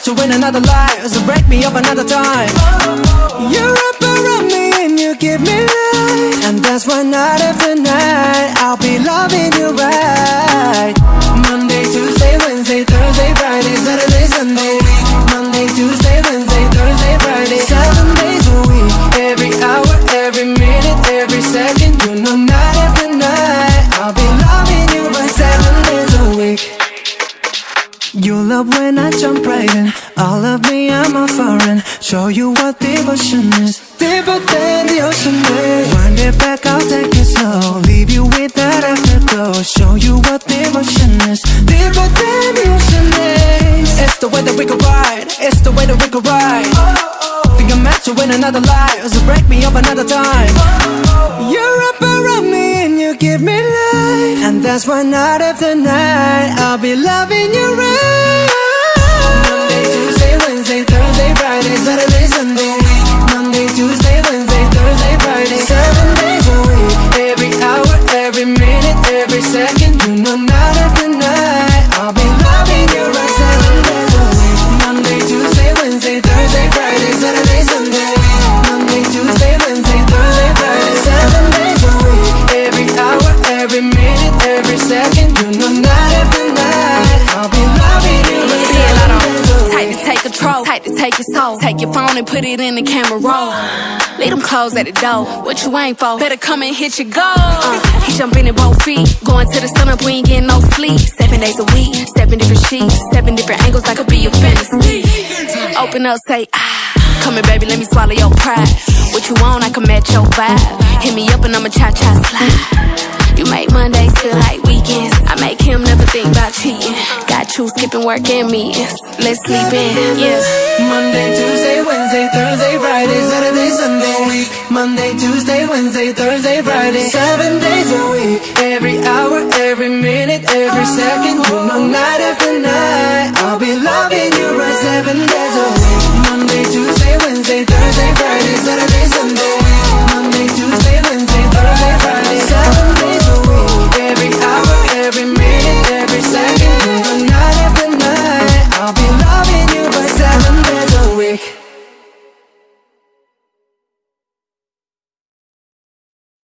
match you in another life, so break me up another time. You wrap around me and you give me life, and that's why night after night I'll be loving you right. Monday, Tuesday, Wednesday, Thursday, Friday, Saturday, Sunday. Monday, Tuesday, Wednesday, Thursday, Friday, 7 days a week. Every hour, every minute, every second, you know night after night I'll be loving you right 7 days a week. You love when I jump right in, all of me I'm a foreign. Show you what devotion is, deeper than the ocean waves. Wind it back, I'll take it slow, leave you with that afterglow. Show you what devotion is, deeper than the ocean waves. It's the way that we could ride, it's the way that we could ride. Think I'm meant to win another life, so break me up another time. You're up around me and you give me life, and that's why night after night I'll be loving you right. Monday, Tuesday, Wednesday, Thursday, Friday, Saturday, Sunday. Monday, Tuesday, Wednesday, Thursday, Friday, 7 days a week. Every hour, every minute, every second, you know night after night I'll be loving you right 7 days a week. Monday, Tuesday, Wednesday, Thursday, Friday, Saturday, Sunday. Monday, Tuesday, Wednesday, Thursday, Friday, 7 days a week. Every hour, every minute, every second, you know night after night I'll be loving you right 7 days a week. Tight to take control, tight to take your soul. Take your phone and put it in the camera roll. Leave them clothes at the door. What you ain't for? Better come and hit your goal. He jumping in both feet, going to the sun up, we ain't getting no sleep. 7 days a week, 7 different sheets, 7 different angles, I could be your fantasy. Open up, say ah. Come here, baby, let me swallow your pride. What you want, I can match your vibe. Hit me up and I'ma cha-cha slide. You make Mondays feel like weekends. I make him never think about cheating. Got you skipping work and meetings. Let's sleep in, yeah. Monday, Tuesday, Wednesday, Thursday, Friday, Saturday, Sunday. Monday, Tuesday, Wednesday, Thursday, Friday, 7 days a week. Every hour, every minute, every second, you know night after night I'll be loving you right 7 days a week. Monday, Tuesday, Wednesday, Thursday, Friday, Saturday,